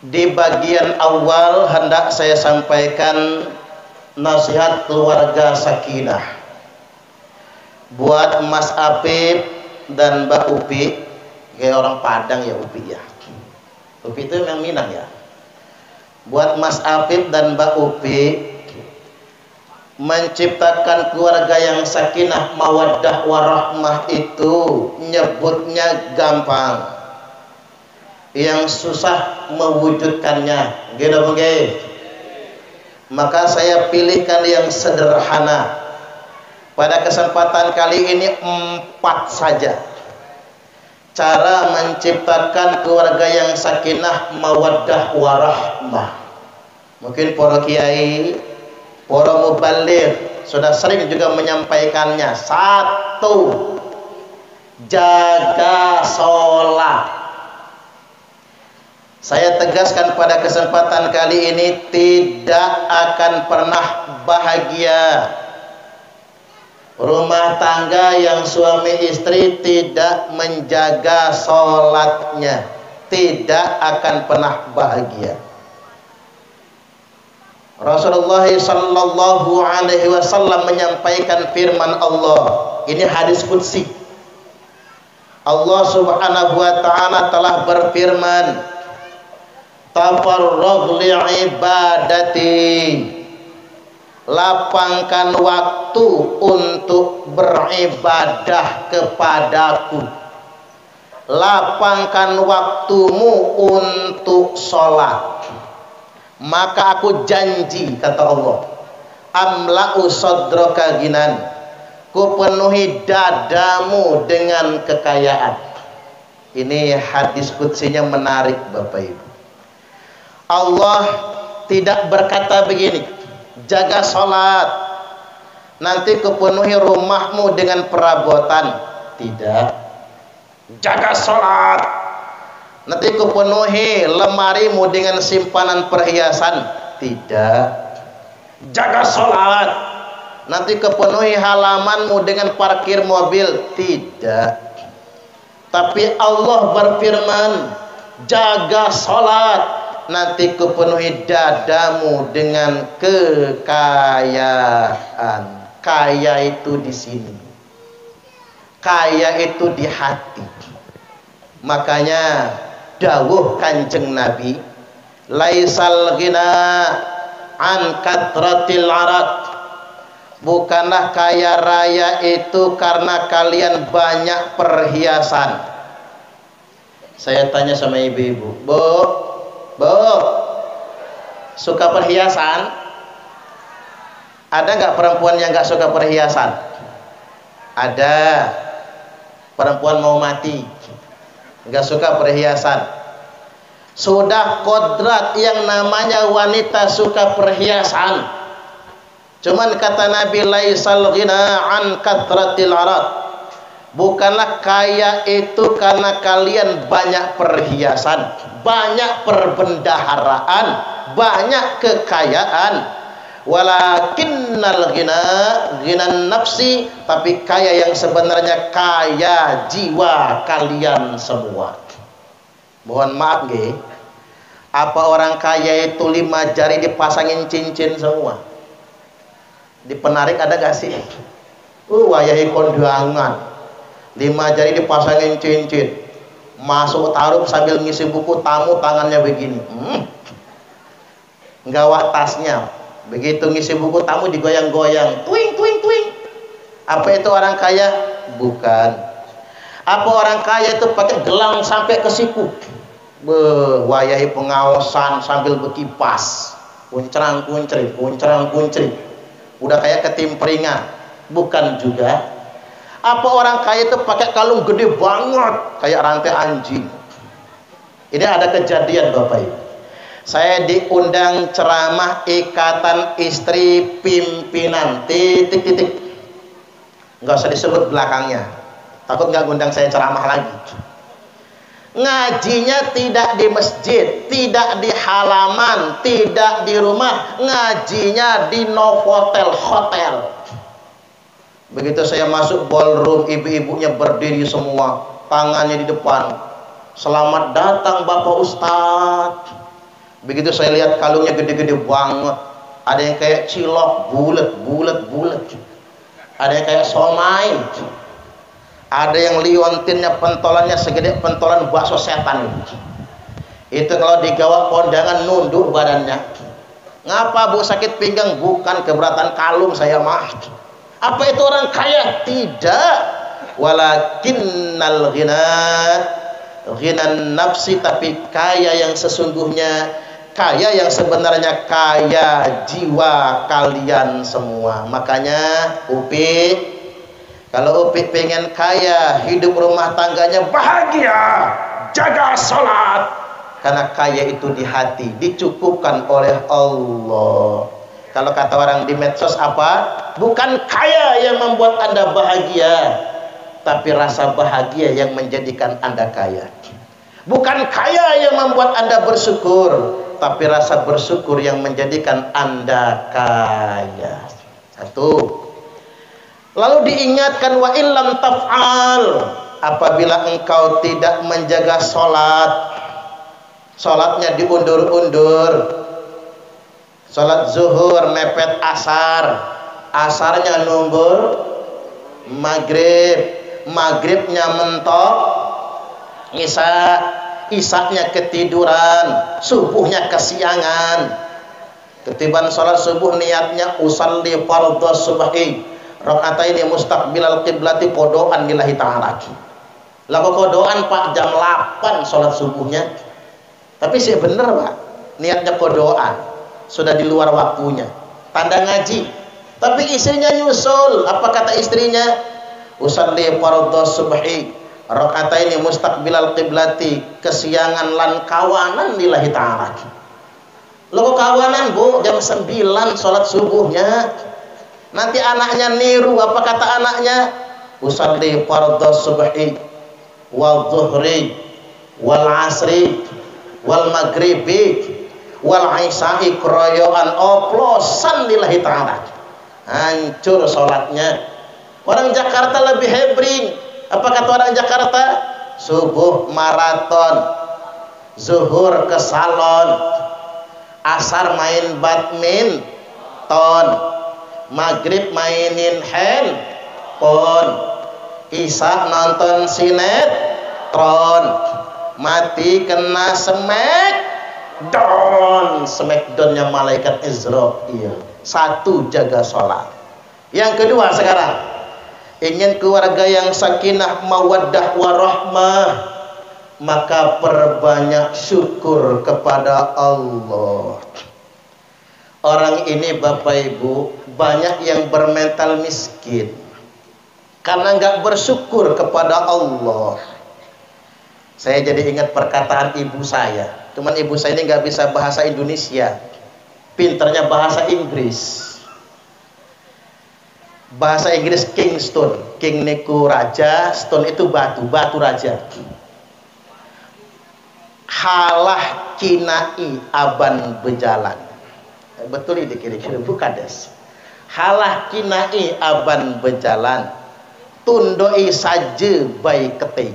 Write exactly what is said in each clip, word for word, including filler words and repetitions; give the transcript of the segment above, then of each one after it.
Di bagian awal hendak saya sampaikan nasihat keluarga sakinah buat Mas Apip dan Mbak Upi. Kayak orang Padang ya Upi ya. Upi itu memang Minang ya. Buat Mas Apip dan Mbak Upi, menciptakan keluarga yang sakinah mawaddah warahmah itu nyebutnya gampang, yang susah mewujudkannya, gitu bang. Maka saya pilihkan yang sederhana. Pada kesempatan kali ini empat saja cara menciptakan keluarga yang sakinah mawaddah warahmah. Mungkin para kiai, para mubaligh sudah sering juga menyampaikannya. Satu, jaga sholat. Saya tegaskan pada kesempatan kali ini, tidak akan pernah bahagia rumah tangga yang suami istri tidak menjaga sholatnya. Tidak akan pernah bahagia. Rasulullah sallallahu alaihi wasallam menyampaikan firman Allah. Ini hadis qudsi. Allah subhanahu wa ta'ala telah berfirman, tafarragh li'ibadati, lapangkan waktu untuk beribadah kepadaku, lapangkan waktumu untuk sholat, maka aku janji, kata Allah, amla'u sadraka ginan, ku penuhi dadamu dengan kekayaan. Ini hadis qudsinya menarik Bapak Ibu. Allah tidak berkata begini, jaga sholat, nanti kupenuhi rumahmu dengan perabotan. Tidak. Jaga sholat, nanti kupenuhi lemarimu dengan simpanan perhiasan. Tidak. Jaga sholat, nanti kupenuhi halamanmu dengan parkir mobil. Tidak. Tapi Allah berfirman, jaga sholat, nanti kupenuhi dadamu dengan kekayaan. Kaya itu di sini, kaya itu di hati. Makanya dawuh Kanjeng Nabi, laisal ghina an katratil arad, bukanlah kaya raya itu karena kalian banyak perhiasan. Saya tanya sama ibu-ibu, Bu, Bu, suka perhiasan? Ada nggak perempuan yang nggak suka perhiasan? Ada. Perempuan mau mati, nggak suka perhiasan. Sudah kodrat yang namanya wanita suka perhiasan. Cuman kata Nabi, laisal ghina an katratil arad, bukanlah kaya itu karena kalian banyak perhiasan, banyak perbendaharaan, banyak kekayaan. Walakinnal ghina ghinan nafsi, tapi kaya yang sebenarnya kaya jiwa kalian semua. Mohon maaf nggih, apa orang kaya itu lima jari dipasangin cincin semua? Di penarik ada gak sih? Uh, wayahi kondangan, lima jari dipasangin cincin, masuk taruh sambil ngisi buku tamu tangannya begini, hmm. Gawat tasnya, begitu ngisi buku tamu digoyang-goyang, twing twing twing. Apa itu orang kaya? Bukan. Apa orang kaya itu pakai gelang sampai ke siku? Beuh, wayahi pengawasan sambil berkipas, kuncrang kuncring, kuncrang kuncring, udah kayak ketimpringan. Bukan juga. Apa orang kaya itu pakai kalung gede banget kayak rantai anjing? Ini ada kejadian Bapak Ibu. Saya diundang ceramah Ikatan Istri Pimpinan titik titik. Nggak usah disebut belakangnya, takut nggak ngundang saya ceramah lagi. Ngajinya tidak di masjid, tidak di halaman, tidak di rumah, ngajinya di Novotel hotel. Begitu saya masuk ballroom, ibu-ibunya berdiri semua, tangannya di depan. Selamat datang Bapak Ustadz. Begitu saya lihat kalungnya gede-gede banget. Ada yang kayak cilok, bulat, bulat, bulat. Ada yang kayak somai. Ada yang liontinnya pentolannya segede pentolan bakso setan. Itu kalau digawa kondangan nunduk badannya. Ngapa bu sakit pinggang? Bukan keberatan kalung saya mah. Apa itu orang kaya? Tidak. Walakinnal ghina ghinan nafsi, tapi kaya yang sesungguhnya, kaya yang sebenarnya kaya jiwa kalian semua. Makanya Upi, kalau Upi pengen kaya, hidup rumah tangganya bahagia, jaga sholat. Karena kaya itu di hati, dicukupkan oleh Allah. Kalau kata orang di medsos apa? Bukan kaya yang membuat Anda bahagia, tapi rasa bahagia yang menjadikan Anda kaya. Bukan kaya yang membuat Anda bersyukur, tapi rasa bersyukur yang menjadikan Anda kaya. Satu. Lalu diingatkan, wa illam taf'al, apabila engkau tidak menjaga sholat, sholatnya diundur-undur, sholat zuhur mepet asar, asarnya nunggu maghrib, maghribnya mentok isya, isyanya ketiduran, subuhnya kesiangan. Ketiban sholat subuh niatnya usalli fardhu subhi rakaataini mustaqbilal qiblati, kodoan lillahi ta'ala. Lalu kodoan Pak jam delapan sholat subuhnya, tapi sih bener Pak, niatnya kodoan, sudah di luar waktunya, tanda ngaji, tapi istrinya nyusul. Apa kata istrinya? Usalli fardhu subhi rakaataini mustaqbilal qiblati, kesiangan lan kawanan lillahi ta'ala. Lo kawanan bu jam sembilan sholat subuhnya, nanti anaknya niru. Apa kata anaknya? Usalli fardhu subhi wal dhuhri wal asri wal maghribi wal isya'i kroyoan, oplosan lillahi ta'ala. Hancur sholatnya. Orang Jakarta lebih hebring. Apa kata orang Jakarta? Subuh maraton, zuhur ke salon, asar main badminton, maghrib mainin handphone, isya nonton sinetron, mati kena smackdown, smackdownnya malaikat Israel. Satu, jaga sholat. Yang kedua sekarang, ingin keluarga yang sakinah mawaddah warahmah, maka perbanyak syukur kepada Allah. Orang ini Bapak Ibu banyak yang bermental miskin karena nggak bersyukur kepada Allah. Saya jadi ingat perkataan ibu saya. Cuman ibu saya ini nggak bisa bahasa Indonesia, pinternya bahasa Inggris. Bahasa Inggris king stone, king niku raja, stone itu batu, batu raja. Halah kinai aban bejalan. Betul ini kira-kira bukan des. Halah kinai aban bejalan, tundoi saja baik keting.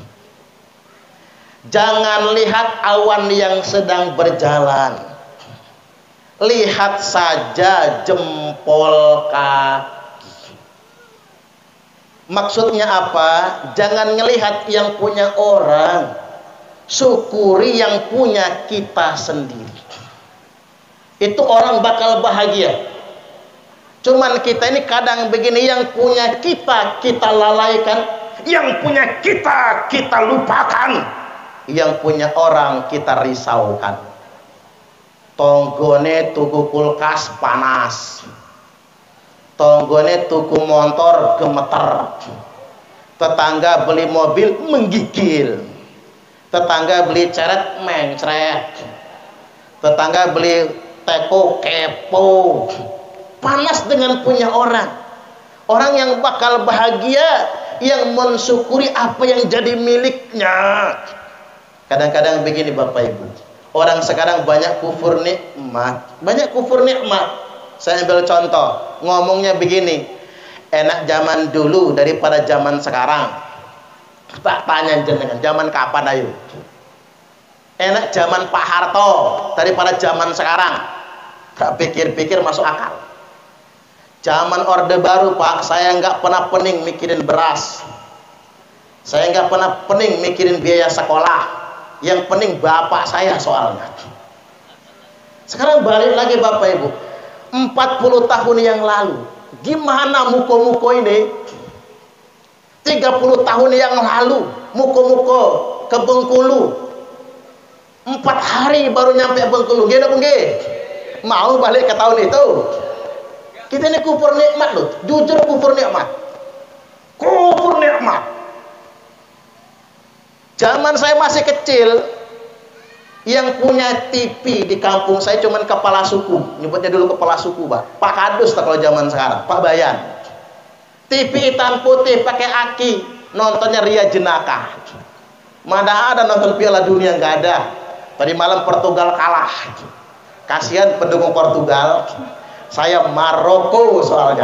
Jangan lihat awan yang sedang berjalan, lihat saja jempol kaki. Maksudnya apa? Jangan ngelihat yang punya orang, syukuri yang punya kita sendiri. Itu orang bakal bahagia. Cuman kita ini kadang begini, yang punya kita kita lalaikan, yang punya kita kita lupakan, yang punya orang kita risaukan. Tonggone tuku kulkas panas, tonggone tuku motor gemeter, tetangga beli mobil menggigil, tetangga beli ceret mencret, tetangga beli teko kepo. Panas dengan punya orang. Orang yang bakal bahagia yang mensyukuri apa yang jadi miliknya. Kadang-kadang begini Bapak Ibu, orang sekarang banyak kufur nikmat, banyak kufur nikmat. Saya ambil contoh, ngomongnya begini, enak zaman dulu daripada zaman sekarang. Tak tanya jenengan, zaman kapan ayo? enak zaman Pak Harto daripada zaman sekarang. Tak pikir-pikir masuk akal. Zaman Orde Baru Pak, saya nggak pernah pening mikirin beras, saya nggak pernah pening mikirin biaya sekolah, yang pening bapak saya soalnya. Sekarang balik lagi Bapak Ibu, empat puluh tahun yang lalu gimana muko-muko ini? Tiga puluh tahun yang lalu muko-muko ke Bengkulu, empat hari baru nyampe Bengkulu. Gini apa nggih? Mau balik ke tahun itu? Kita ini kufur nikmat loh, jujur kufur nikmat, kufur nikmat. Zaman saya masih kecil, yang punya T V di kampung saya cuman kepala suku, nyebutnya dulu kepala suku Pak, Pak Kadus kalau zaman sekarang, Pak Bayan. T V hitam putih pakai aki, nontonnya Ria Jenaka. Mana ada nonton Piala Dunia, nggak ada. Tadi malam Portugal kalah, kasihan pendukung Portugal. Saya Maroko soalnya,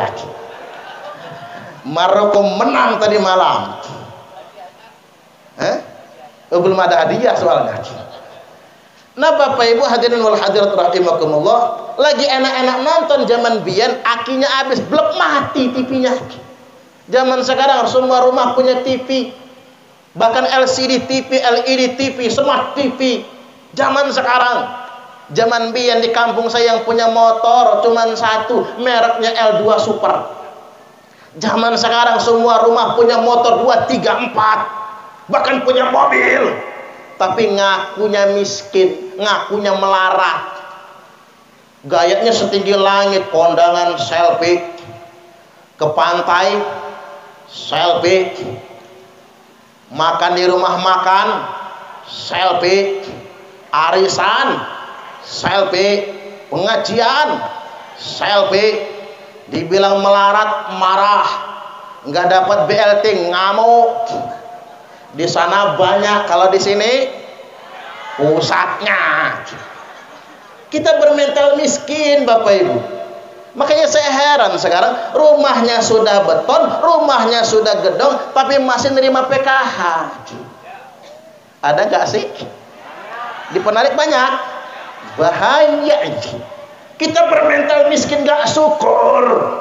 Maroko menang tadi malam. Eh? Oh, belum ada hadiah soalnya. Nah Bapak Ibu hadirin wal hadirat rahimakumullah, lagi enak-enak nonton zaman biyen, akinya habis, blek mati T V-nya. Zaman sekarang semua rumah punya T V, bahkan L C D T V, L E D T V, Smart T V. Zaman sekarang, zaman biyen di kampung saya yang punya motor cuman satu, mereknya L dua Super. Zaman sekarang semua rumah punya motor dua, tiga, empat, bahkan punya mobil, tapi ngakunya miskin, ngakunya melarat. Gayanya setinggi langit, kondangan selfie, ke pantai selfie, makan di rumah makan selfie, arisan selfie, pengajian selfie, dibilang melarat marah, nggak dapat B L T ngamuk. Di sana banyak, kalau di sini pusatnya. Kita bermental miskin Bapak Ibu. Makanya saya heran sekarang, rumahnya sudah beton, rumahnya sudah gedong, tapi masih nerima P K H. Ada nggak sih? Di Penarik banyak. Bahaya ini. Kita bermental miskin gak syukur.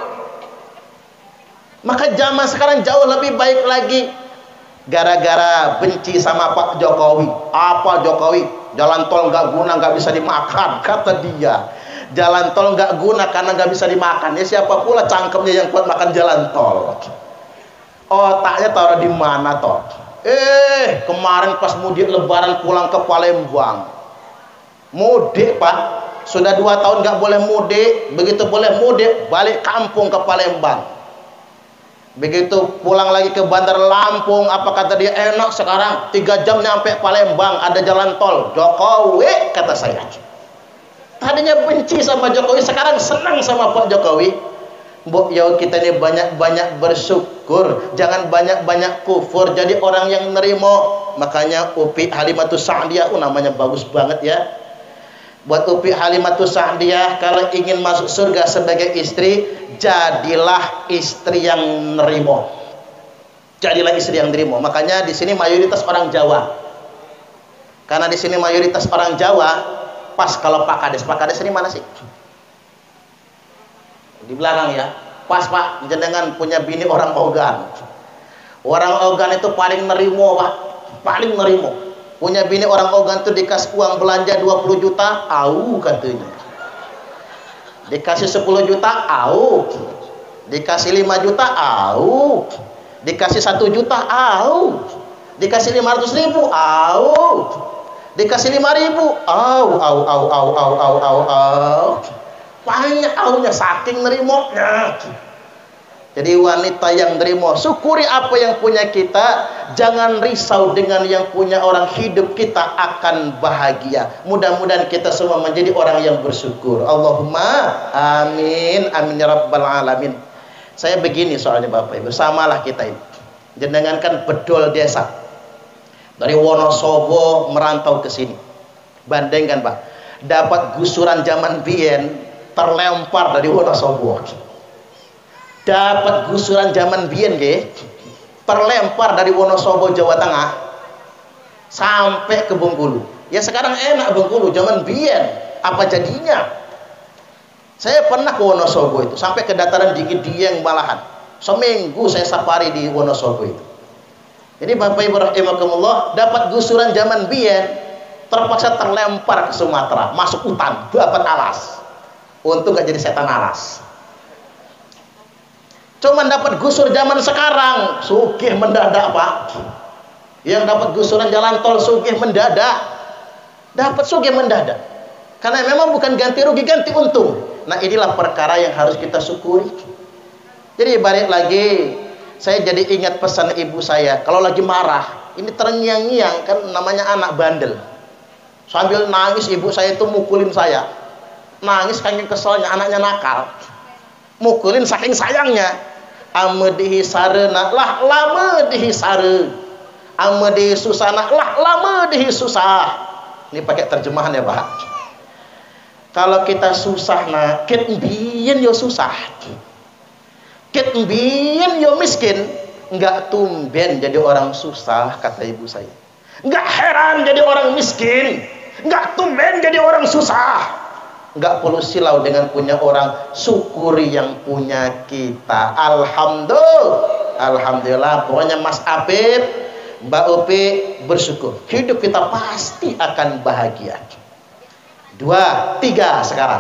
Maka zaman sekarang jauh lebih baik lagi. Gara-gara benci sama Pak Jokowi. Apa Jokowi? Jalan tol gak guna, gak bisa dimakan, kata dia. Jalan tol gak guna karena gak bisa dimakan. Ya siapa pula cangkemnya yang kuat makan jalan tol? Otaknya taruh di mana toh? Eh, kemarin pas mudik lebaran pulang ke Palembang. Mudik Pak, sudah dua tahun nggak boleh mudik. Begitu boleh mudik, balik kampung ke Palembang. Begitu pulang lagi ke Bandar Lampung, apa kata dia, enak sekarang tiga jam nyampe Palembang, ada jalan tol. Jokowi, kata saya. Tadinya benci sama Jokowi, sekarang senang sama Pak Jokowi. Mbok ya kita ini banyak-banyak bersyukur, jangan banyak-banyak kufur, jadi orang yang nerimo. Makanya Upi Halimatus Sa'diyah, oh, namanya bagus banget ya. Buat Upi Halimatus Sa'diyah, kalau ingin masuk surga sebagai istri, jadilah istri yang nerimo. Jadilah istri yang nerimo. Makanya di sini mayoritas orang Jawa. Karena di sini mayoritas orang Jawa, pas kalau Pak Kades, Pak Kades ini mana sih? Di belakang ya. Pas Pak, jenengan punya bini orang Ogan. Orang Ogan itu paling nerimo Pak, paling nerimo. Punya bini orang Ogan tuh dikasih uang belanja dua puluh juta, au katanya. Dikasih sepuluh juta, au. Dikasih lima juta, au. Dikasih satu juta, au. Dikasih lima ratus ribu, au. Dikasih lima ribu, au, au, au, au, au, au, au, au. Banyak aunya, saking nerimonya. Jadi wanita yang nerimo, syukuri apa yang punya kita, jangan risau dengan yang punya orang. Hidup kita akan bahagia. Mudah-mudahan kita semua menjadi orang yang bersyukur. Allahumma amin, amin ya rabbal alamin. Saya begini soalnya Bapak Ibu, samalah kita ini. Jenengan kan bedol desa, dari Wonosobo merantau ke sini. Bandingkan Pak, dapat gusuran zaman biyen, terlempar dari Wonosobo. Dapat gusuran zaman biyen nggih, terlempar dari Wonosobo Jawa Tengah sampai ke Bengkulu. Ya sekarang enak Bengkulu, zaman biyen apa jadinya? Saya pernah ke Wonosobo itu, sampai ke dataran Diki Dieng malahan. Seminggu saya safari di Wonosobo itu. Jadi Bapak Ibu rahimakumullah, dapat gusuran zaman biyen, terpaksa terlempar ke Sumatera, masuk hutan, dapat alas. Untung gak jadi setan alas. Cuman dapat gusur zaman sekarang, sugih mendadak Pak. Yang dapat gusuran jalan tol sugih mendadak. Dapat sugih mendadak. Karena memang bukan ganti rugi, ganti untung. Nah inilah perkara yang harus kita syukuri. Jadi balik lagi, saya jadi ingat pesan ibu saya. Kalau lagi marah, ini terngiang-ngiang, kan namanya anak bandel. Sambil nangis ibu saya itu mukulin saya. Nangis saking keselnya, anaknya nakal. Mukulin saking sayangnya. Amedihi sarena, lah lama dihi sare. Amedihi susana, lah lama dihi susah. Ini pakai terjemahan ya Pak. Kalau kita susah nak, ket mbien yo susah. Ket mbien yo miskin, enggak tumben jadi orang susah, kata ibu saya. Enggak heran jadi orang miskin, enggak tumben jadi orang susah. Enggak perlu silau dengan punya orang, syukuri yang punya kita. Alhamdulillah, alhamdulillah. Pokoknya Mas Apip, Mbak Upi bersyukur. Hidup kita pasti akan bahagia. Dua, tiga sekarang.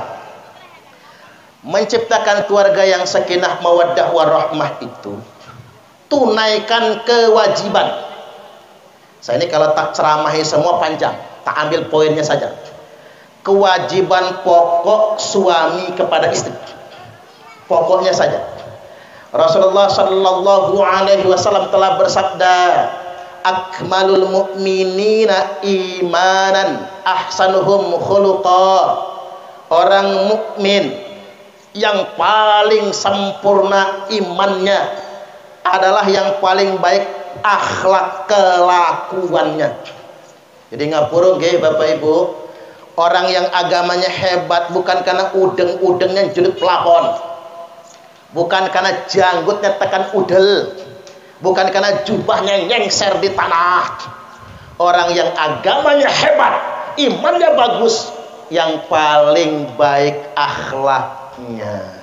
Menciptakan keluarga yang sakinah mawaddah warahmah itu, tunaikan kewajiban. Saya ini kalau tak ceramahi semua panjang, tak ambil poinnya saja. Kewajiban pokok suami kepada istri, pokoknya saja. Rasulullah Shallallahu Alaihi Wasallam telah bersabda, akmalul mu'minina imanan ahsanuhum khuluqa. Orang mukmin yang paling sempurna imannya adalah yang paling baik akhlak kelakuannya. Jadi ngapura nggih Bapak Ibu, orang yang agamanya hebat bukan karena udeng-udengnya julid pelapon, bukan karena janggutnya tekan udel, bukan karena jubahnya nyengser di tanah. Orang yang agamanya hebat, imannya bagus, yang paling baik akhlaknya.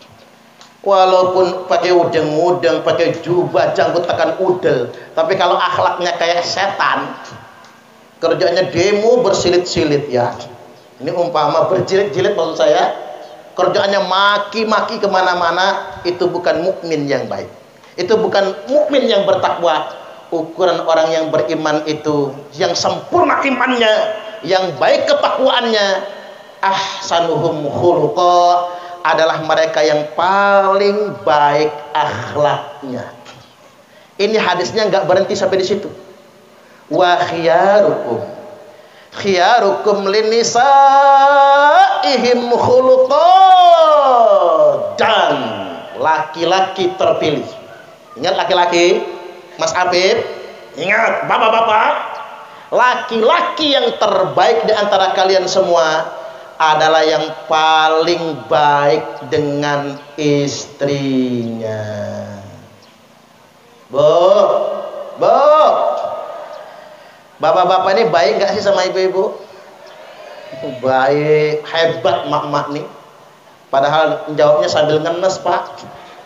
Walaupun pakai udeng-udeng, pakai jubah, janggut tekan udel, tapi kalau akhlaknya kayak setan, kerjanya demo bersilit-silit ya. Ini umpama berjilid-jilid maksud saya. Kerjaannya maki-maki kemana-mana, itu bukan mukmin yang baik. Itu bukan mukmin yang bertakwa. Ukuran orang yang beriman itu, yang sempurna imannya, yang baik ketakwaannya, ahsanuhum khuluqa, adalah mereka yang paling baik akhlaknya. Ini hadisnya nggak berhenti sampai di situ. Wa khiyarukum khiyarukum linisaihim khuluqa, dan laki-laki terpilih. Ingat laki-laki, Mas Apip, ingat bapak-bapak, laki-laki yang terbaik di antara kalian semua adalah yang paling baik dengan istrinya. Bu, bu, bapak-bapak ini baik gak sih sama ibu-ibu? Baik, hebat mak-mak nih. Padahal jawabnya sambil ngenes Pak.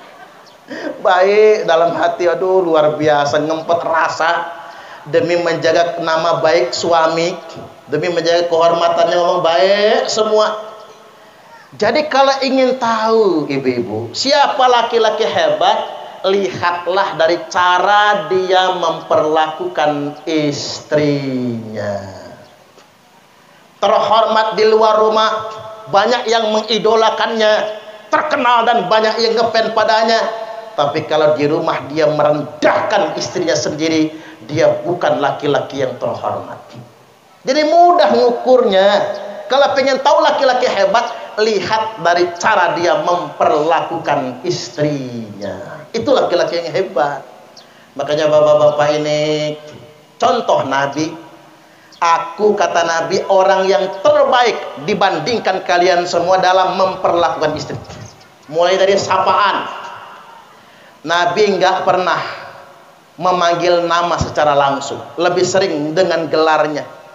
Baik dalam hati, aduh luar biasa, ngempet rasa demi menjaga nama baik suami, demi menjaga kehormatannya, ngomong baik semua. Jadi kalau ingin tahu ibu-ibu siapa laki-laki hebat, lihatlah dari cara dia memperlakukan istrinya. Terhormat di luar rumah, banyak yang mengidolakannya, terkenal dan banyak yang ngefans padanya. Tapi kalau di rumah dia merendahkan istrinya sendiri, dia bukan laki-laki yang terhormat. Jadi mudah ngukurnya. Kalau pengen tahu laki-laki hebat, lihat dari cara dia memperlakukan istrinya. Itu laki-laki yang hebat. Makanya bapak-bapak ini contoh Nabi. Aku, kata Nabi, orang yang terbaik dibandingkan kalian semua dalam memperlakukan istri. Mulai dari sapaan, Nabi nggak pernah memanggil nama secara langsung, lebih sering dengan gelarnya.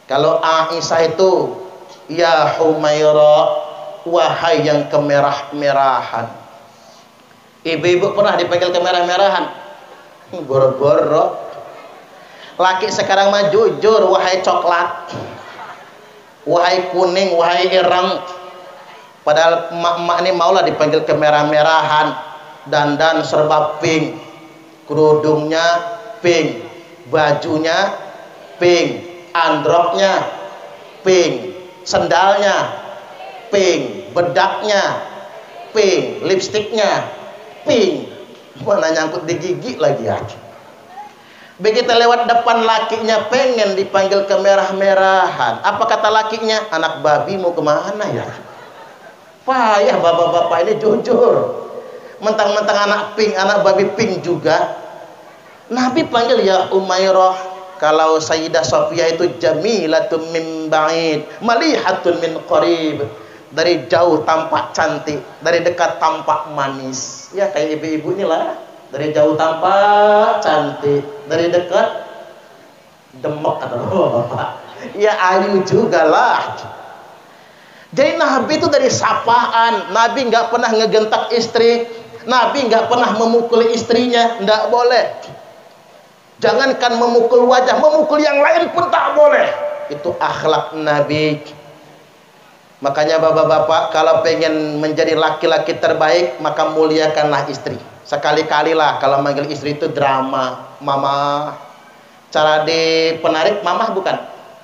Kalau Aisyah itu, ya Humaira, wahai yang kemerah-merahan. Ibu-ibu pernah dipanggil kemerah-merahan? Boro-boro. Laki sekarang mah jujur, wahai coklat, wahai kuning, wahai ireng. Padahal emak-emak ini maulah dipanggil kemerah-merahan. Dandan serba pink, kerudungnya pink, bajunya pink, androknya pink, sendalnya pink, bedaknya pink, lipstiknya pink. Mana nyangkut di gigi lagi ya. Begitu lewat depan lakinya pengen dipanggil kemerah-merahan. Apa kata lakinya? Anak babi mau kemana ya? Payah bapak-bapak ini jujur. Mentang-mentang anak pink, anak babi pink juga. Nabi panggil ya Umairah. Kalau Sayyidah Sofia itu jamilatun min ba'id, malihatun min qarib. Dari jauh tampak cantik, dari dekat tampak manis. Ya kayak ibu-ibu inilah. Dari jauh tampak cantik, dari dekat demok atau apa. Ya ayu juga lah. Jadi Nabi itu dari sapaan. Nabi nggak pernah ngegentak istri. Nabi nggak pernah memukul istrinya. Nggak boleh. Jangankan memukul wajah, memukul yang lain pun tak boleh. Itu akhlak Nabi. Makanya bapak-bapak kalau pengen menjadi laki-laki terbaik, maka muliakanlah istri. Sekali-kalilah kalau manggil istri itu drama. Mama. Cara di penarik mamah bukan?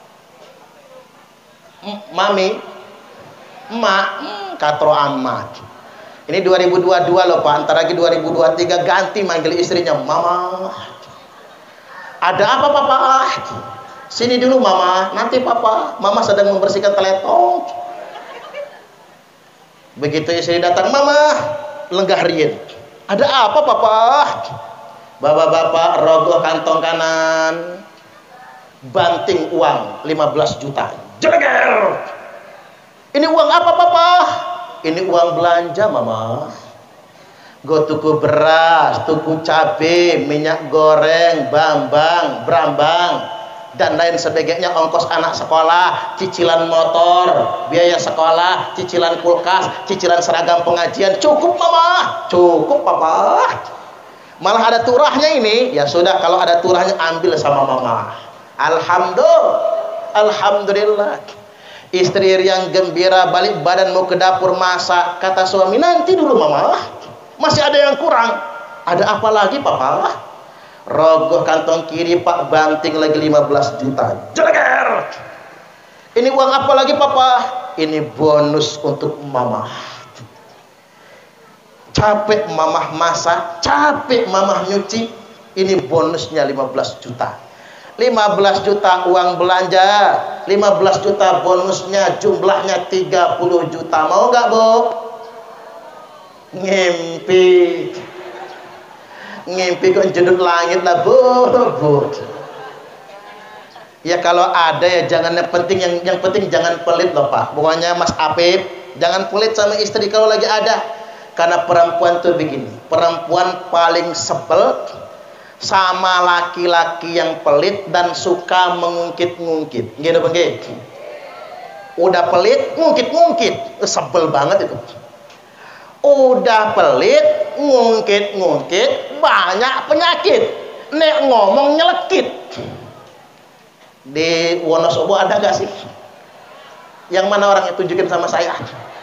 Mami. Emak. Katro amat. Ini dua ribu dua puluh dua loh Pak. Antar lagi dua ribu dua puluh tiga ganti manggil istrinya mama. Ada apa papa? Sini dulu mama. Nanti papa. Mama sedang membersihkan teletong. Begitu istri datang, mama lenggah rien. Ada apa papa? Bapak-bapak rogoh kantong kanan, banting uang lima belas juta. Jeger. Ini uang apa papa? Ini uang belanja mama. Go tuku beras, tuku cabai, minyak goreng, bambang, brambang, dan lain sebagainya, ongkos anak sekolah, cicilan motor, biaya sekolah, cicilan kulkas, cicilan seragam pengajian. Cukup mama, cukup papa. Malah ada turahnya ini. Ya sudah, kalau ada turahnya ambil sama mama. Alhamdulillah, alhamdulillah. Istri yang gembira balik badan mau ke dapur masak. Kata suami, nanti dulu mama, masih ada yang kurang. Ada apa lagi papa? Rogoh kantong kiri pak, banting lagi lima belas juta. Jeger. Ini uang apa lagi papa? Ini bonus untuk mama. Capek mamah masak, capek mamah nyuci. Ini bonusnya lima belas juta. lima belas juta uang belanja, lima belas juta bonusnya, jumlahnya tiga puluh juta. Mau nggak bu? Ngimpi. Ngimpi kok jedut langit lah bu, bu. Ya kalau ada ya jangan, yang penting yang yang penting jangan pelit loh pak. Pokoknya Mas Apip jangan pelit sama istri kalau lagi ada. Karena perempuan tuh begini, perempuan paling sebel sama laki-laki yang pelit dan suka mengungkit-ngungkit. Gitu bang? Udah pelit ngungkit-ngungkit, sebel banget itu. Udah pelit ngungkit-ngungkit, banyak penyakit. Nek ngomong nyelekit. Di Wonosobo ada gak sih? Yang mana orangnya, tunjukin sama saya.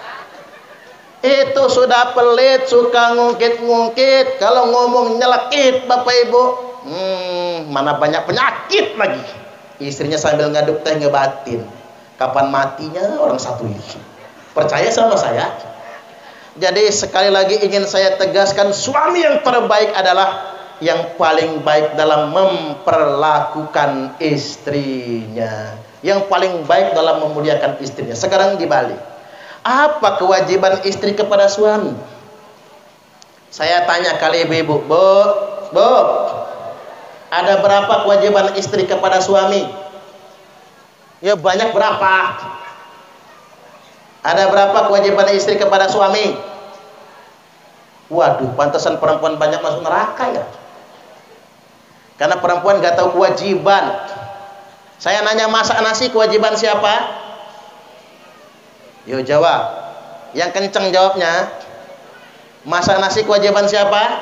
Itu sudah pelit, suka ngungkit-ngungkit. Kalau ngomong nyelekit bapak ibu, hmm, mana banyak penyakit lagi. Istrinya sambil ngaduk teh ngebatin, kapan matinya orang satu ini. Percaya sama saya. Jadi sekali lagi ingin saya tegaskan, suami yang terbaik adalah yang paling baik dalam memperlakukan istrinya, yang paling baik dalam memuliakan istrinya. Sekarang dibalik. Apa kewajiban istri kepada suami? Saya tanya kali ibu-ibu, bu, bu, ada berapa kewajiban istri kepada suami? Ya banyak berapa? Ada berapa kewajiban istri kepada suami? Waduh, pantasan perempuan banyak masuk neraka ya. Karena perempuan gak tahu kewajiban. Saya nanya, masak nasi kewajiban siapa? Yo jawab. Yang kenceng jawabnya. Masak nasi kewajiban siapa?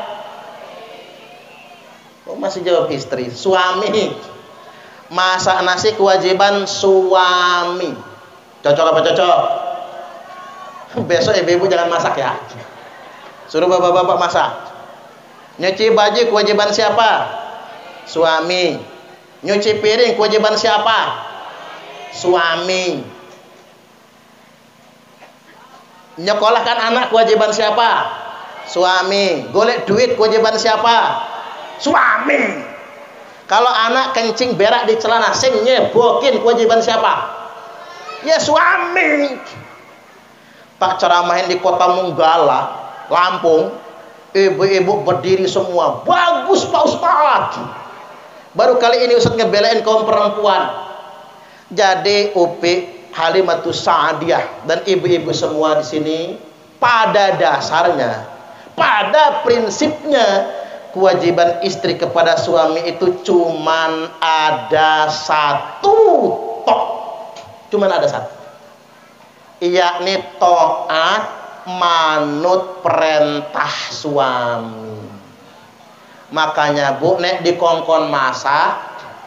Kok masih jawab istri? Suami. Masak nasi kewajiban suami. Cocok apa cocok? Besok ibu-ibu jangan masak ya. Suruh bapak-bapak masak. Nyuci baju kewajiban siapa? Suami. Nyuci piring kewajiban siapa? Suami. Nyekolahkan anak kewajiban siapa? Suami. Golek duit kewajiban siapa? Suami. Kalau anak kencing berak di celana, sing nyebokin kewajiban siapa? Ya suami. Tak ceramahin di Kota Munggala, Lampung, ibu-ibu berdiri semua. Bagus Pak Ustadz. Baru kali ini Ustadz ngebelain kaum perempuan. Jadi U P Halimatus Sa'adiyah dan ibu-ibu semua di sini, pada dasarnya, pada prinsipnya, kewajiban istri kepada suami itu cuman ada satu tok. Cuman ada satu. Yakni taat manut perintah suami. Makanya Bu, nek dikongkon masak,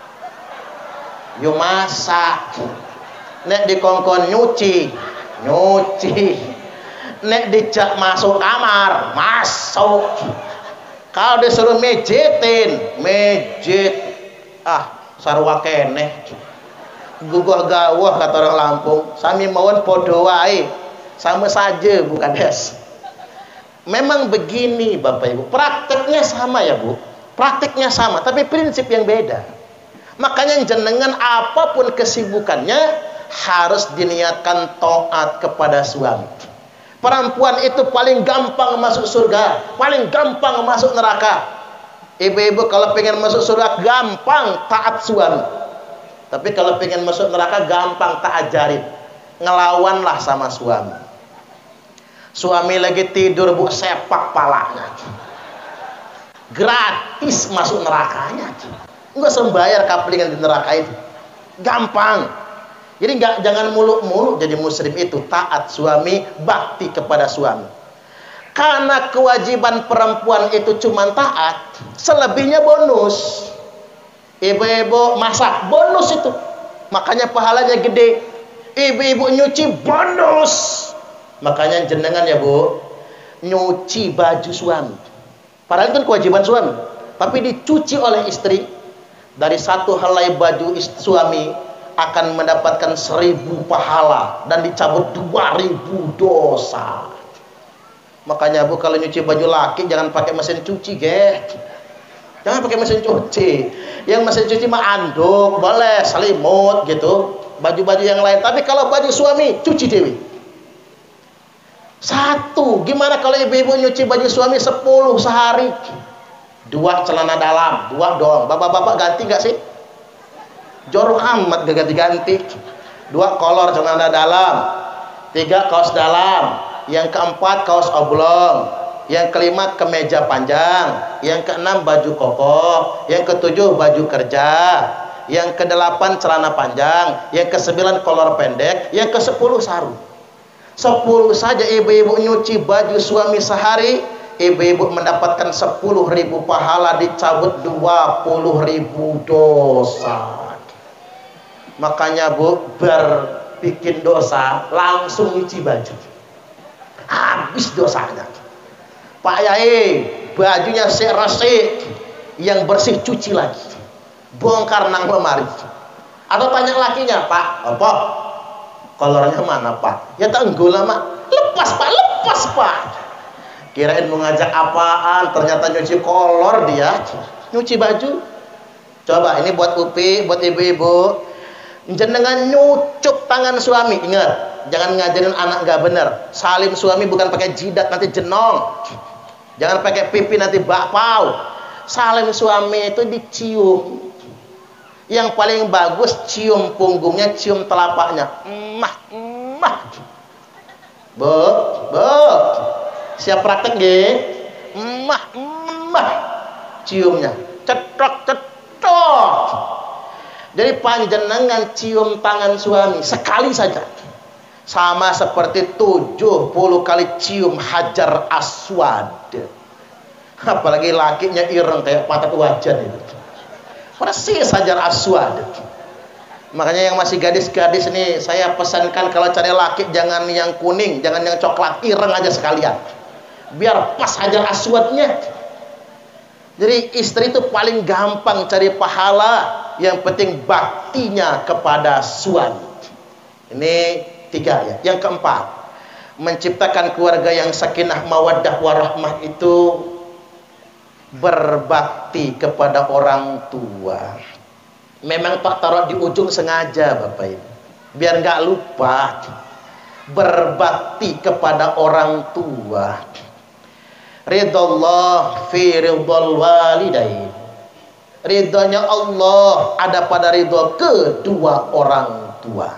yo masak. Nek dikongkon nyuci, nyuci. Nek dijak masuk kamar, masuk. Kalau disuruh mejitin, mejit. Ah, sarwa keneh. Gugah gawah kata orang Lampung. Sami mawon podo wae. Sama saja bukan des. Memang begini Bapak Ibu. Prakteknya sama ya Bu. Prakteknya sama, tapi prinsip yang beda. Makanya jenengan apapun kesibukannya harus diniatkan taat kepada suami. Perempuan itu paling gampang masuk surga, paling gampang masuk neraka. Ibu-ibu kalau pengen masuk surga gampang taat suami. Tapi kalau pengen masuk neraka gampang tak ajarin. Ngelawanlah sama suami. Suami lagi tidur Bu, sepak palanya. Gratis masuk nerakanya. Enggak sembayar kaplingan di neraka itu. Gampang. Jadi enggak, jangan muluk-muluk jadi muslim itu taat suami, bakti kepada suami. Karena kewajiban perempuan itu cuma taat, selebihnya bonus. Ibu-ibu masak, bonus itu. Makanya pahalanya gede. Ibu-ibu nyuci, bonus. Makanya jenengan ya Bu, nyuci baju suami. Padahal itu kewajiban suami, tapi dicuci oleh istri. Dari satu helai baju suami akan mendapatkan seribu pahala dan dicabut dua ribu dosa. Makanya Bu, kalau nyuci baju laki jangan pakai mesin cuci, ge. Jangan pakai mesin cuci. Yang mesin cuci mah anduk, boleh selimut gitu, baju-baju yang lain. Tapi kalau baju suami cuci dewi. Satu. Gimana kalau ibu-ibu nyuci baju suami sepuluh sehari? Dua celana dalam, dua doang. Bapak-bapak ganti nggak sih? Jorok amat gak ganti-ganti. Dua kolor celana dalam, tiga kaos dalam, yang keempat kaos oblong, yang kelima kemeja panjang, yang keenam baju koko, yang ketujuh baju kerja, yang kedelapan celana panjang, yang kesembilan kolor pendek, yang kesepuluh sarung. Sepuluh saja ibu-ibu nyuci baju suami sehari, ibu-ibu mendapatkan sepuluh ribu pahala, dicabut dua puluh ribu dosa. Makanya Bu, berbikin dosa langsung nyuci baju, habis dosanya. Pak Yai, bajunya resik, yang bersih cuci lagi, bongkar nang lemari. Atau tanya lakinya, Pak, apa? Kolornya mana Pak? Ya tak lama. Lepas Pak, lepas Pak. Kirain mau ngajak apaan, ternyata nyuci kolor dia. Nyuci baju. Coba ini buat Upi, buat ibu-ibu. Jenengan nyucuk tangan suami. Ingat, jangan ngajarin anak nggak bener. Salim suami bukan pakai jidat, nanti jenong. Jangan pakai pipi, nanti bakpao. Salim suami itu dicium. Yang paling bagus cium punggungnya, cium telapaknya. Emah, emah. Bu, bu. Siap praktek nggih? Emah, emah. Ciumnya. Cetok, cetok. Jadi panjenengan cium tangan suami sekali saja, sama seperti tujuh puluh kali cium Hajar Aswad. Apalagi lakinya ireng kayak patat wajan itu. Persis Hajar Aswad. Makanya yang masih gadis-gadis nih, saya pesankan kalau cari laki jangan yang kuning, jangan yang coklat, ireng aja sekalian. Biar pas Hajar Aswadnya. Jadi istri itu paling gampang cari pahala, yang penting baktinya kepada suami. Ini tiga ya. Yang keempat, menciptakan keluarga yang sakinah mawaddah warahmah itu berbakti kepada orang tua. Memang tak taruh di ujung sengaja Bapak Ibu, biar nggak lupa. Berbakti kepada orang tua. Ridallah fi ridal walidain. Ridhonya Allah ada pada ridho kedua orang tua.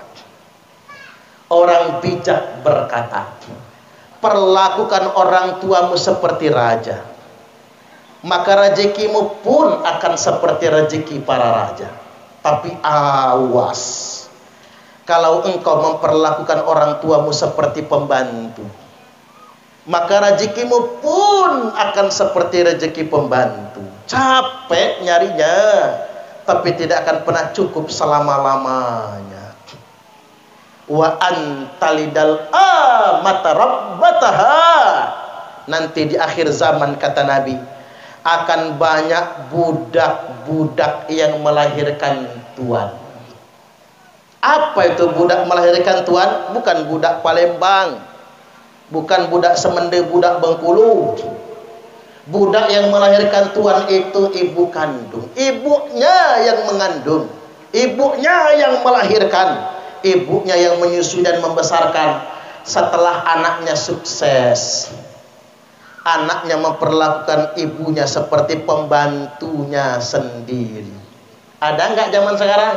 Orang bijak berkata, perlakukan orang tuamu seperti raja, maka rezekimu pun akan seperti rezeki para raja. Tapi awas, kalau engkau memperlakukan orang tuamu seperti pembantu, maka rezekimu pun akan seperti rezeki pembantu. Capek nyarinya, tapi tidak akan pernah cukup selama-lamanya. Wa antalidal amata rabbataha. Nanti di akhir zaman kata Nabi, akan banyak budak-budak yang melahirkan tuan. Apa itu budak melahirkan tuan? Bukan budak Palembang, bukan budak Semende, budak Bengkulu. Budak yang melahirkan tuan itu ibu kandung, ibunya yang mengandung, ibunya yang melahirkan, ibunya yang menyusui dan membesarkan. Setelah anaknya sukses, anaknya memperlakukan ibunya seperti pembantunya sendiri. Ada nggak zaman sekarang?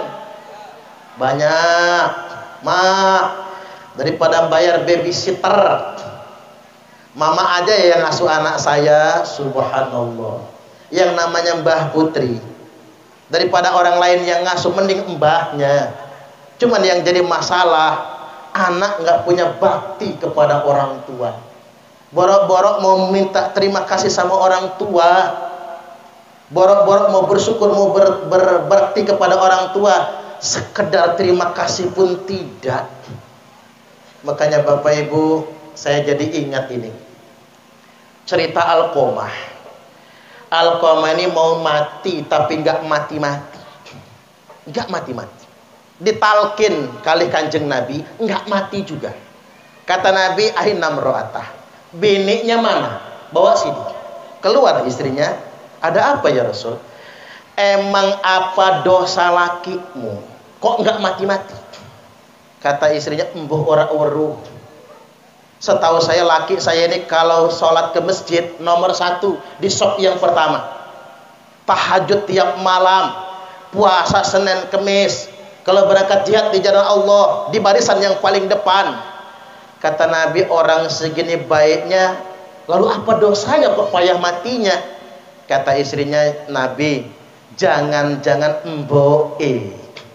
Banyak. Mak, daripada bayar babysitter, mama aja ya yang ngasuh anak saya. Subhanallah. Yang namanya Mbah Putri, daripada orang lain yang ngasuh, mending mbahnya. Cuman yang jadi masalah, anak nggak punya bakti kepada orang tua. Borok-borok mau minta terima kasih sama orang tua, borok-borok mau bersyukur, mau ber, berbakti kepada orang tua, sekedar terima kasih pun tidak. Makanya Bapak Ibu, saya jadi ingat ini cerita Alqomah. Alqomah ini mau mati tapi nggak mati-mati, nggak mati-mati. Ditalkin kali Kanjeng Nabi, nggak mati juga. Kata Nabi, ahinam ro'atah, biniknya mana? Bawa sini. Keluar istrinya. Ada apa ya Rasul? Emang apa dosa lakimu? Kok nggak mati-mati? Kata istrinya, embuh ora weruh. Setahu saya laki saya ini kalau sholat ke masjid nomor satu di sop yang pertama. Tahajud tiap malam, puasa Senin Kemis. Kalau berangkat jihad di jalan Allah, di barisan yang paling depan. Kata Nabi, orang segini baiknya, lalu apa dosanya kok payah matinya? Kata istrinya Nabi, jangan-jangan emboe,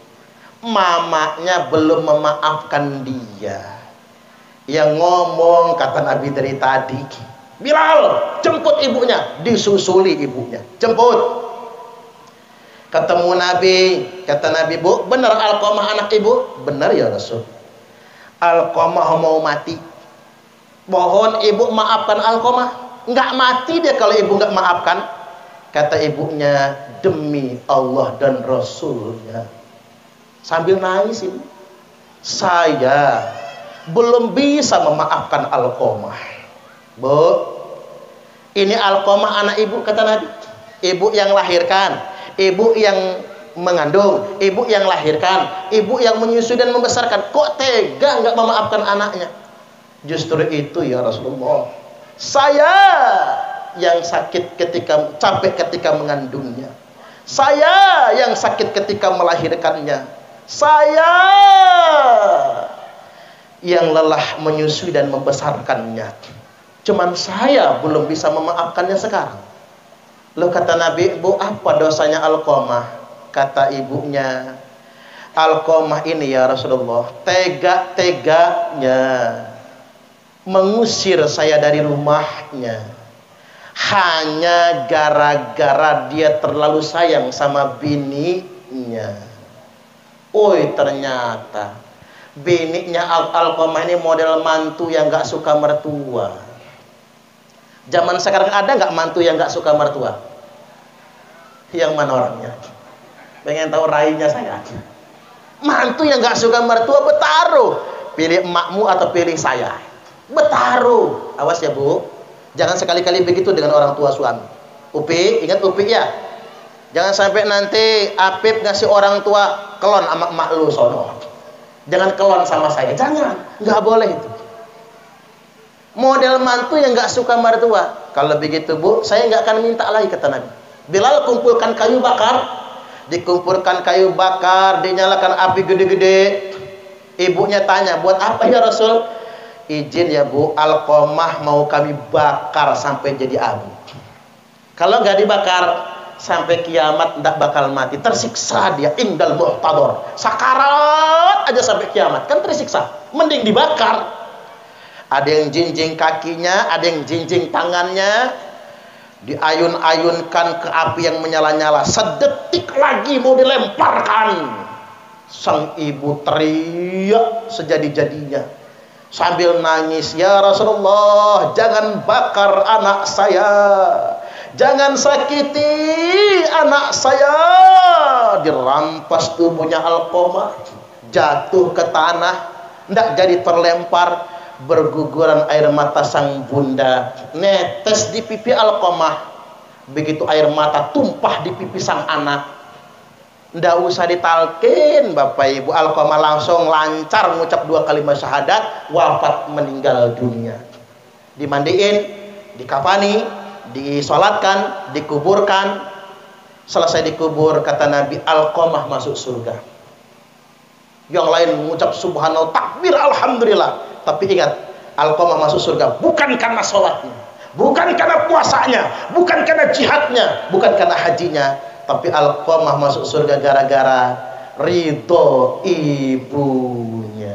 mamanya belum memaafkan dia. Yang ngomong kata Nabi dari tadi, Bilal, jemput ibunya. Disusuli ibunya, jemput. Ketemu Nabi, kata Nabi, bu, benar Alqomah anak ibu? Benar ya Rasul. Alqomah mau mati. Mohon ibu maafkan Alqomah. Nggak mati dia kalau ibu nggak maafkan. Kata ibunya, demi Allah dan Rasulnya. Sambil nangis ini, saya belum bisa memaafkan Alqomah. Bu, ini Alqomah anak ibu, kata Nabi. Ibu yang lahirkan, ibu yang mengandung, ibu yang lahirkan, ibu yang menyusui dan membesarkan. Kok tega nggak memaafkan anaknya? Justru itu ya Rasulullah, saya yang sakit ketika capek ketika mengandungnya, saya yang sakit ketika melahirkannya, saya yang lelah menyusui dan membesarkannya. Cuman saya belum bisa memaafkannya sekarang. Loh, kata Nabi, bu, apa dosanya Alqomah? Kata ibunya, Alqamah ini ya Rasulullah tega-teganya mengusir saya dari rumahnya hanya gara-gara dia terlalu sayang sama bininya. Oi, ternyata bininya Alqamah ini model mantu yang gak suka mertua. Zaman sekarang ada gak mantu yang gak suka mertua? Yang mana orangnya? Pengen tahu rainya saya. Mantu yang gak suka mertua bertaruh, pilih emakmu atau pilih saya. Bertaruh. Awas ya Bu, jangan sekali-kali begitu dengan orang tua suami. Upi, ingat Upi ya. Jangan sampai nanti Apip ngasih orang tua kelon sama emak lu sono. Jangan kelon sama saya, jangan, nggak boleh itu. Model mantu yang nggak suka mertua. Kalau begitu Bu, saya nggak akan minta lagi kata Nabi. Bilal, kumpulkan kayu bakar. Dikumpulkan kayu bakar, dinyalakan api gede-gede. Ibunya tanya, buat apa ya Rasul? Izin ya Bu, Alqamah mau kami bakar sampai jadi abu. Kalau nggak dibakar sampai kiamat tidak bakal mati, tersiksa dia indal muhtador, sakarat aja sampai kiamat, kan tersiksa. Mending dibakar. Ada yang jinjing kakinya, ada yang jinjing tangannya, diayun-ayunkan ke api yang menyala-nyala. Sedetik lagi mau dilemparkan. Sang ibu teriak sejadi-jadinya sambil nangis, ya Rasulullah, jangan bakar anak saya, jangan sakiti anak saya. Dirampas tubuhnya Alqamah, jatuh ke tanah, tidak jadi terlempar. Berguguran air mata sang bunda, netes di pipi Alqamah. Begitu air mata tumpah di pipi sang anak, tidak usah ditalkin Bapak Ibu, Alqamah langsung lancar mengucap dua kalimat syahadat, wafat meninggal dunia. Dimandiin, dikafani, disolatkan, dikuburkan. Selesai dikubur, kata Nabi, Alqamah masuk surga. Yang lain mengucap subhanallah, takbir, alhamdulillah. Tapi ingat, Alqamah masuk surga bukan karena sholatnya, bukan karena puasanya, bukan karena jihadnya, bukan karena hajinya. Tapi Alqamah masuk surga gara-gara ridho ibunya.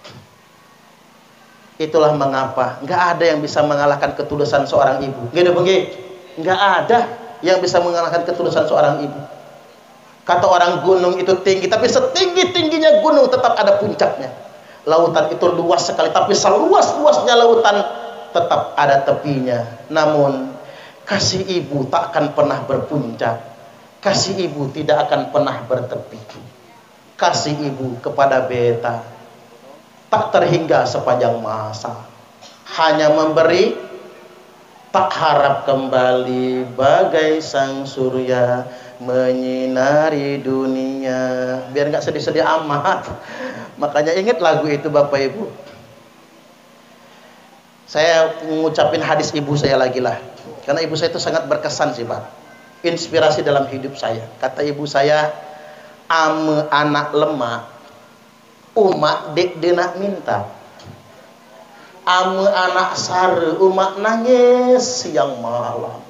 Itulah mengapa nggak ada yang bisa mengalahkan ketulusan seorang ibu. Gede bengi, nggak ada yang bisa mengalahkan ketulusan seorang ibu. Kata orang gunung itu tinggi, tapi setinggi-tingginya gunung tetap ada puncaknya. Lautan itu luas sekali, tapi seluas-luasnya lautan tetap ada tepinya. Namun kasih ibu tak akan pernah berpuncak, kasih ibu tidak akan pernah bertepi. Kasih ibu kepada beta tak terhingga sepanjang masa, hanya memberi, tak harap kembali, bagai sang surya menyinari dunia. Biar nggak sedih-sedih amat. Makanya ingat lagu itu Bapak Ibu. Saya mengucapin hadis ibu saya lagi lah, karena ibu saya itu sangat berkesan sih Pak, inspirasi dalam hidup saya. Kata ibu saya, ame anak lemah, umak dek denak minta. Ame anak sare, umak nangis siang malam.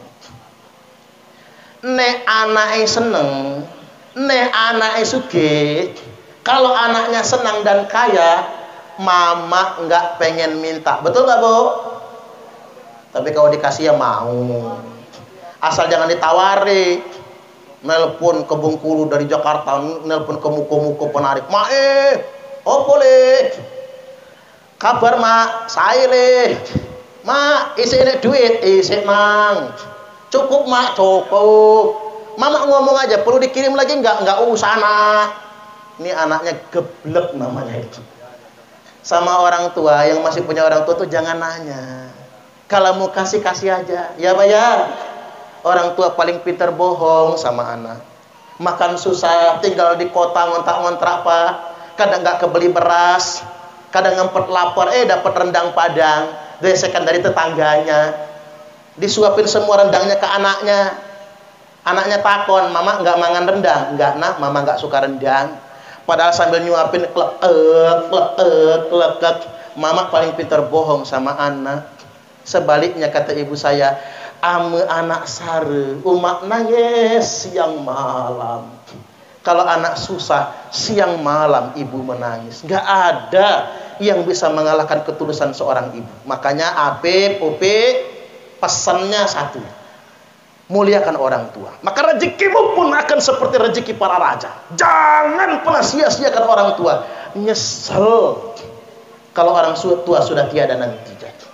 Ne anaknya seneng, ne anaknya sugih. Kalau anaknya senang dan kaya, mama nggak pengen minta, betul nggak Bu? Tapi kalau dikasih ya mau, asal jangan ditawari. Nelpon ke Bengkulu dari Jakarta, nelpon ke muko-muko penarik, mae, oh boleh, kabar mak, saya leh, mak isi ini duit, isi mang, cukup mak, cukup. Mama ngomong aja, perlu dikirim lagi nggak? Nggak usah nak. Ini anaknya geblek namanya itu. Sama orang tua yang masih punya orang tua tuh jangan nanya. Kalau mau kasih kasih aja, ya Pak ya. Orang tua paling pintar bohong sama anak. Makan susah, tinggal di kota ngontrak-ngontrak Pak. Kadang nggak kebeli beras, kadang ngempet lapar, eh dapat rendang Padang, gesekan dari tetangganya. Disuapin semua rendangnya ke anaknya. Anaknya takon, mama nggak mangan rendang? Nggak nak, mama nggak suka rendang. Padahal sambil nyuapin klek klek klek. Mama paling pintar bohong sama anak. Sebaliknya kata ibu saya, ame anak sare, umak nangis siang malam. Kalau anak susah, siang malam ibu menangis. Nggak ada yang bisa mengalahkan ketulusan seorang ibu. Makanya A P, O P, pesannya satu. Muliakan orang tua. Maka rezekimu pun akan seperti rezeki para raja. Jangan pernah sia-siakan orang tua. Nyesel kalau orang tua sudah tiada nanti.